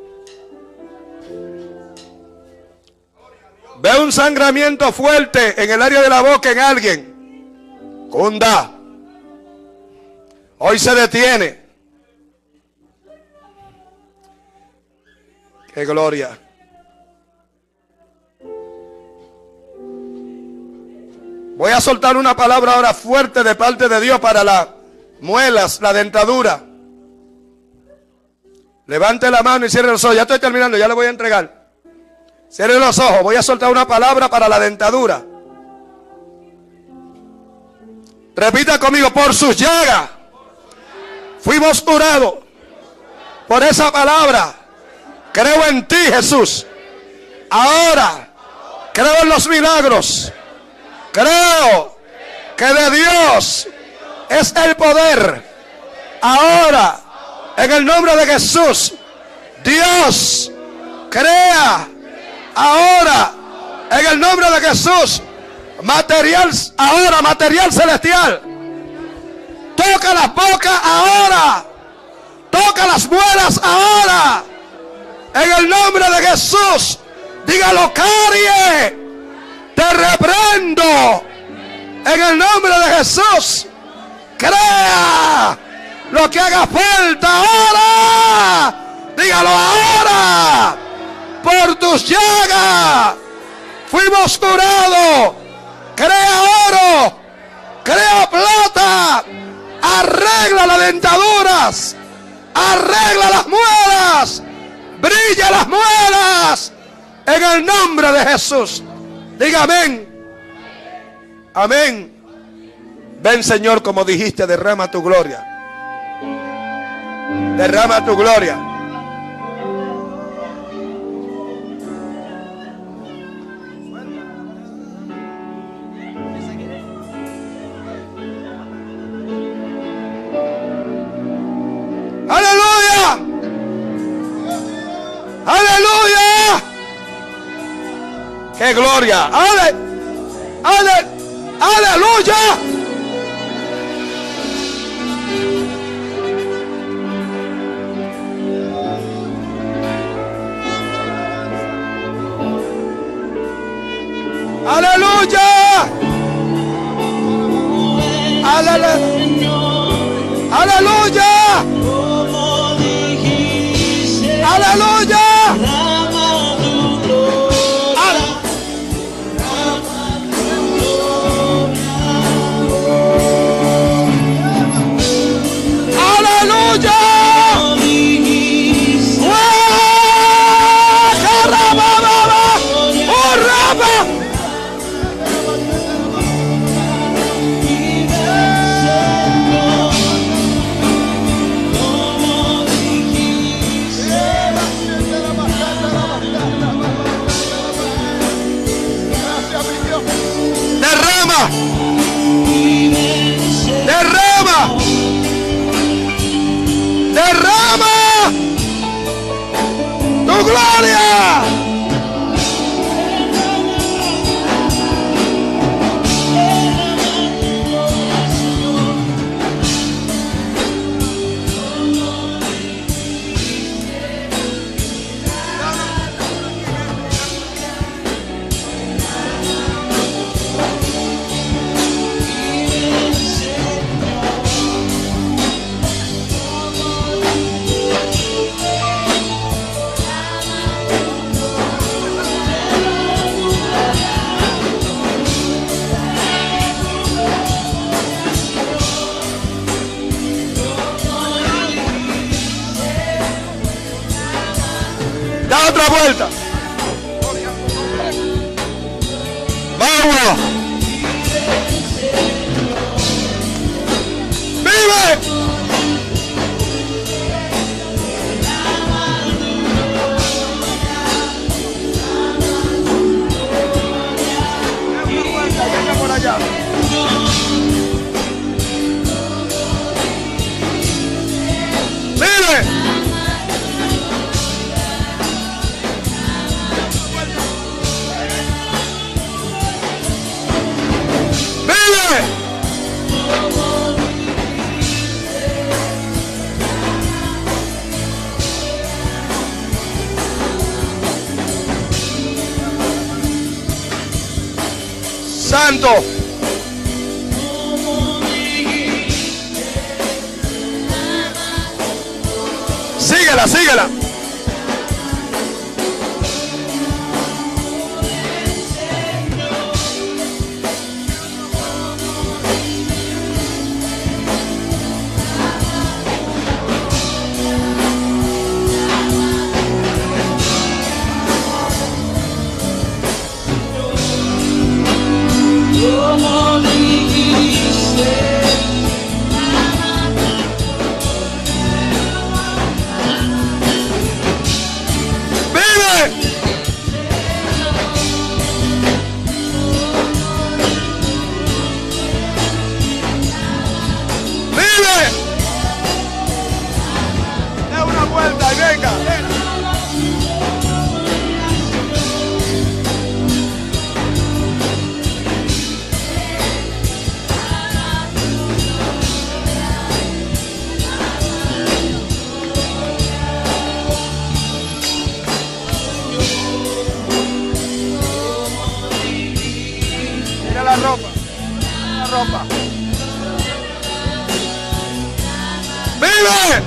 veo un sangramiento fuerte en el área de la boca en alguien. Cunda. Hoy se detiene. ¡Qué gloria! Voy a soltar una palabra ahora fuerte de parte de Dios para las muelas, la dentadura. Levante la mano y cierre los ojos. Ya estoy terminando, ya le voy a entregar. Cierre los ojos. Voy a soltar una palabra para la dentadura. Repita conmigo, por sus llagas fuimos curados. Por esa palabra creo en ti, Jesús. Ahora creo en los milagros. Creo que de Dios es el poder. Ahora, en el nombre de Jesús, Dios crea. Ahora, en el nombre de Jesús, material, ahora material celestial. Toca las bocas ahora. Toca las muelas ahora. En el nombre de Jesús. Dígalo, carie. Te reprendo en el nombre de Jesús. Crea lo que haga falta ahora. Dígalo ahora. Por tus llagas fuimos curados. Crea oro, crea plata, arregla las dentaduras, arregla las muelas, brilla las muelas en el nombre de Jesús. Diga amén. Amén. Ven, Señor, como dijiste, derrama tu gloria. Derrama tu gloria. Aleluya. Aleluya. ¡Qué gloria! ¡Ale! ¡Ale! ¡Aleluya! ¡Aleluya! ¡Aleluya! ¡Aleluya! ¡Aleluya! Derrama, derrama tu gloria. Da otra vuelta. Vamos. Vive. Por allá. Vive. Santo. Síguela, síguela. sopa. ¡Vive!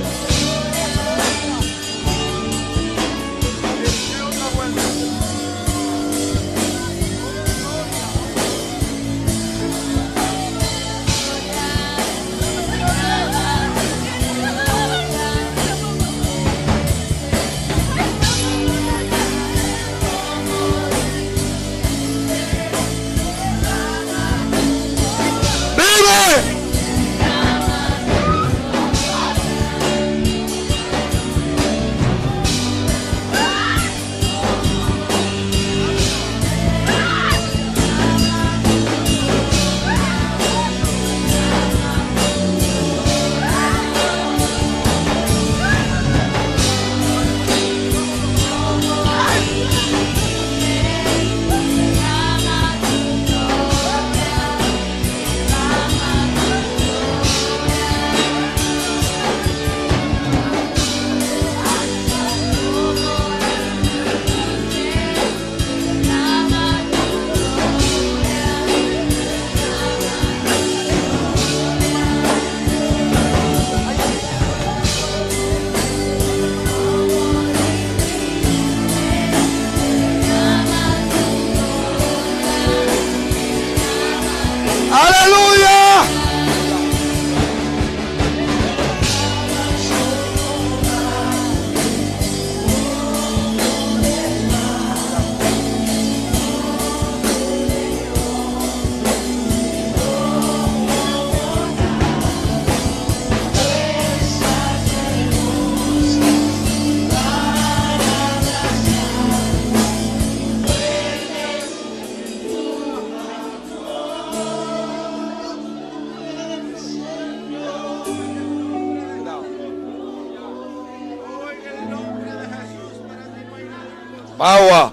Agua.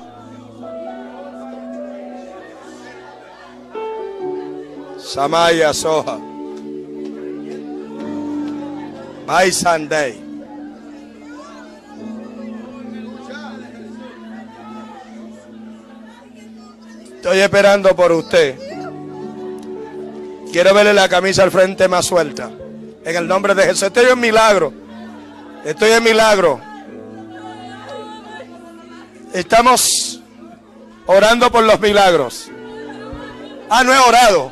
Samaya soja. My Sunday. Estoy esperando por usted. Quiero verle la camisa al frente más suelta. En el nombre de Jesús. Estoy en milagro. Estoy en milagro. Estamos orando por los milagros. Ah, no he orado.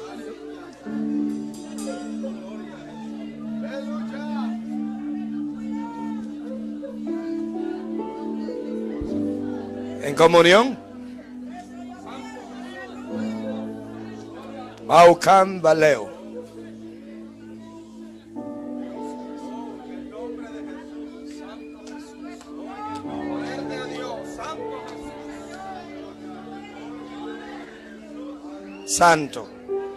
En comunión. Aucan Valeo. Santo.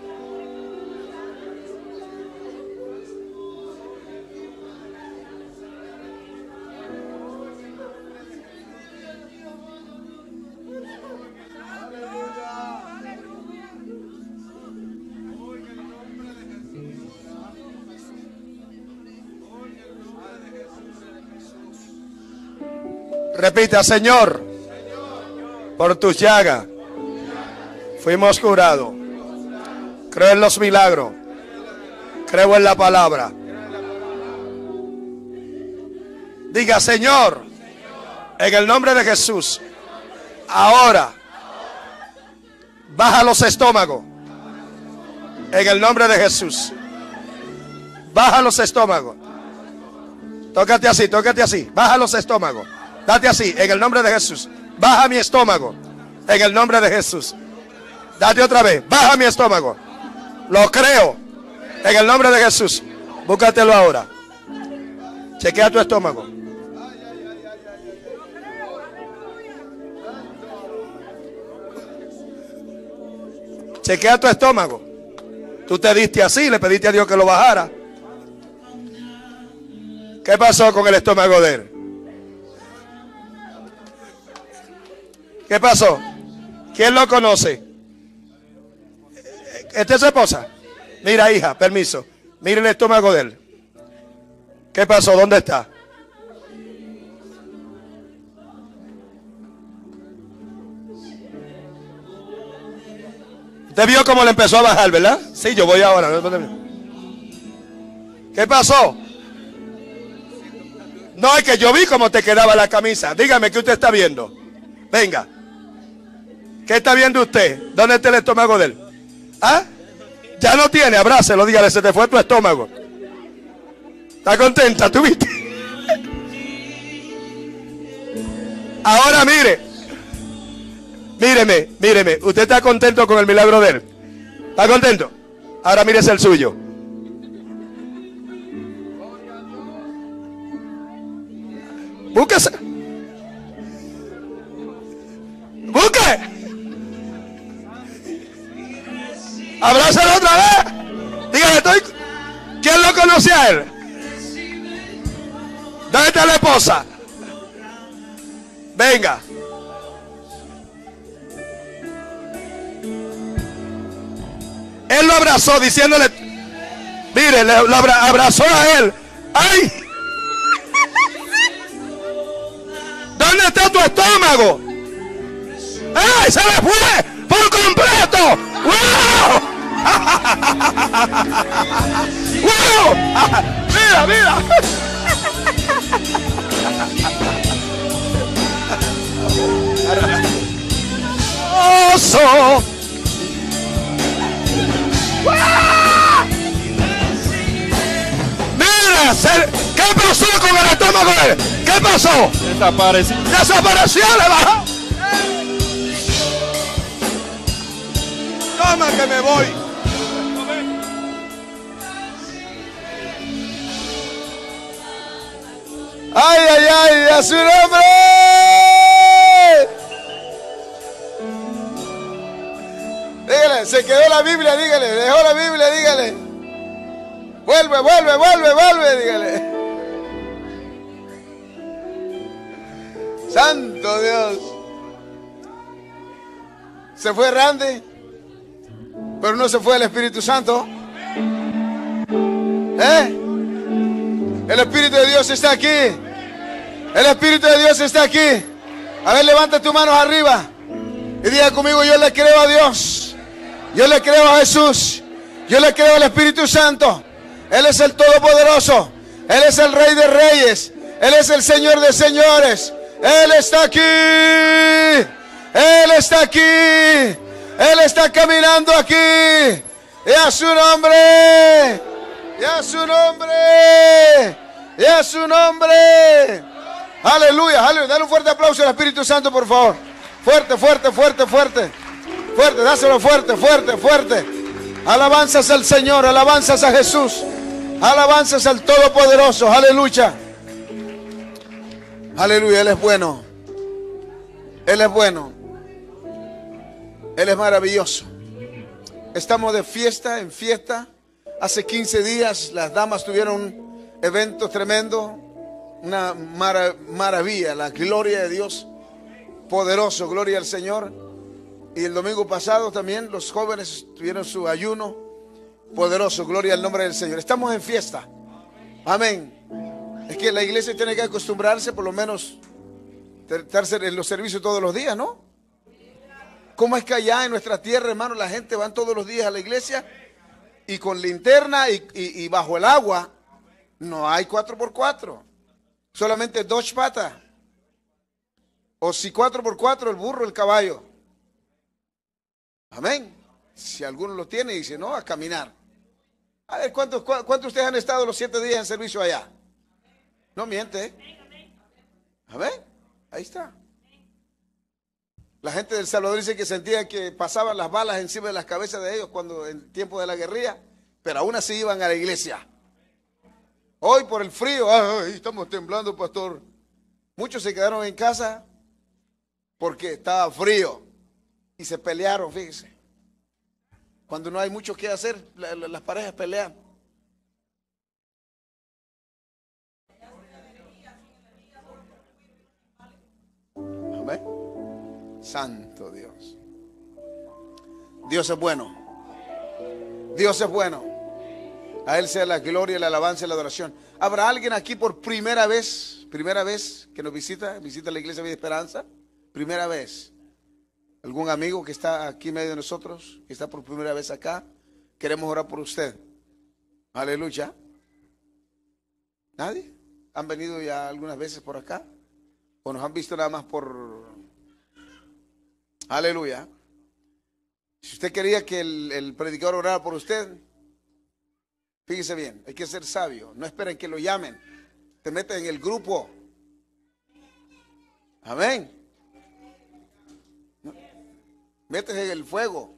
Repita, Señor, por tus llagas fuimos curados. Creo en los milagros. Creo en la palabra. Diga, Señor, en el nombre de Jesús, ahora baja los estómagos. En el nombre de Jesús, baja los estómagos. Tócate así, tócate así. Baja los estómagos. Date así, en el nombre de Jesús. Baja mi estómago. En el nombre de Jesús. Date otra vez. Baja mi estómago. Lo creo. En el nombre de Jesús. Búscatelo ahora. Chequea tu estómago. Chequea tu estómago. Tú te diste así, le pediste a Dios que lo bajara. ¿Qué pasó con el estómago de él? ¿Qué pasó? ¿Quién lo conoce? ¿Esta es su esposa? Mira, hija, permiso. Mira el estómago de él. ¿Qué pasó? ¿Dónde está? Usted vio cómo le empezó a bajar, ¿verdad? Sí, yo voy ahora. ¿Qué pasó? No, es que yo vi cómo te quedaba la camisa. Dígame, ¿qué usted está viendo? Venga. ¿Qué está viendo usted? ¿Dónde está el estómago de él? ¿Ah? Ya no tiene, abrácelo, dígale, se te fue tu estómago. ¿Está contenta? ¿Tú viste? Ahora mire. Míreme, míreme. ¿Usted está contento con el milagro de él? ¿Está contento? Ahora mírese el suyo. Búsquese. Busque. Abrázalo otra vez. Dígale, estoy. ¿Quién lo conoce a él? ¿Dónde está la esposa? Venga. Él lo abrazó diciéndole, mire, le, lo abrazó a él. ¡Ay! ¿Dónde está tu estómago? ¡Ay! ¡Se le fue por completo! ¡Wow! ¡Wow! ¡Mira, mira! ¡Oso! Mira, ¿qué pasó con el estómago? ¿Qué pasó? Desapareció. Desapareció, le bajó. Toma que me voy. Ay, ay, ay, a su nombre. Dígale, se quedó la Biblia, dígale, dejó la Biblia, dígale. Vuelve, vuelve, vuelve, vuelve, dígale. Santo Dios. Se fue Randy, pero no se fue el Espíritu Santo. ¿Eh? El Espíritu de Dios está aquí. El Espíritu de Dios está aquí. A ver, levanta tus manos arriba y diga conmigo, yo le creo a Dios. Yo le creo a Jesús. Yo le creo al Espíritu Santo. Él es el Todopoderoso. Él es el Rey de Reyes. Él es el Señor de Señores. Él está aquí. Él está aquí. Él está caminando aquí. Y a su nombre. Y a su nombre. Y a su nombre. Aleluya, aleluya. Dale un fuerte aplauso al Espíritu Santo, por favor. Fuerte, fuerte, fuerte, fuerte. Fuerte, dáselo fuerte, fuerte, fuerte. Alabanzas al Señor, alabanzas a Jesús. Alabanzas al Todopoderoso, aleluya. Aleluya, Él es bueno. Él es bueno. Él es maravilloso. Estamos de fiesta en fiesta. Hace quince días las damas tuvieron un evento tremendo. Una mara- maravilla, la gloria de Dios. Poderoso, gloria al Señor. Y el domingo pasado también los jóvenes tuvieron su ayuno. Poderoso, gloria al nombre del Señor. Estamos en fiesta. Amén. Es que la iglesia tiene que acostumbrarse por lo menos estar en los servicios todos los días, ¿no? ¿Cómo es que allá en nuestra tierra, hermano, la gente va todos los días a la iglesia y con linterna y, y, y bajo el agua no hay cuatro por cuatro? Solamente dos patas. O si cuatro por cuatro, el burro, el caballo. Amén. Si alguno lo tiene, dice, no, a caminar. A ver, ¿cuántos, cuántos de ustedes han estado los siete días en servicio allá? No miente, ¿eh? Amén. Ahí está. La gente del Salvador dice que sentía que pasaban las balas encima de las cabezas de ellos cuando en tiempo de la guerrilla, pero aún así iban a la iglesia. Hoy por el frío, ay, estamos temblando, pastor. Muchos se quedaron en casa porque estaba frío y se pelearon, fíjese. Cuando no hay mucho que hacer, la, la, las parejas pelean. Amén. Santo Dios. Dios es bueno. Dios es bueno. A Él sea la gloria, la alabanza y la adoración. ¿Habrá alguien aquí por primera vez, primera vez que nos visita, visita la iglesia Vida y Esperanza? Primera vez. ¿Algún amigo que está aquí en medio de nosotros, que está por primera vez acá? Queremos orar por usted. Aleluya. ¿Nadie? ¿Han venido ya algunas veces por acá? ¿O nos han visto nada más por... Aleluya. Si usted quería que el, el predicador orara por usted, fíjese bien, hay que ser sabio. No esperen que lo llamen. Te metes en el grupo. Amén. Metes en el fuego.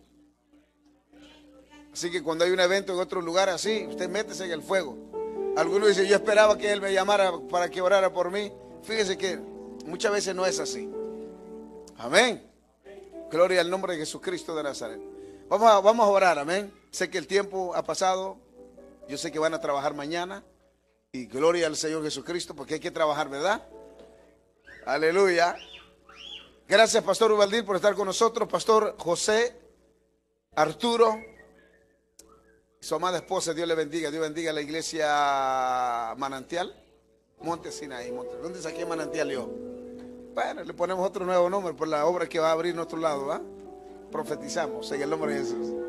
Así que cuando hay un evento en otro lugar así, usted métese en el fuego. Algunos dicen, yo esperaba que él me llamara para que orara por mí. Fíjese que muchas veces no es así. Amén. Gloria al nombre de Jesucristo de Nazaret. Vamos a, vamos a orar, amén. Sé que el tiempo ha pasado. Yo sé que van a trabajar mañana. Y gloria al Señor Jesucristo, porque hay que trabajar, ¿verdad? Aleluya. Gracias, Pastor Ubaldir, por estar con nosotros. Pastor José Arturo, su amada esposa, Dios le bendiga. Dios bendiga a la iglesia Manantial. Monte Sinaí, Monte. ¿Dónde saqué Manantial yo? Bueno, le ponemos otro nuevo nombre por la obra que va a abrir en otro lado, ¿va? Profetizamos en el nombre de Jesús.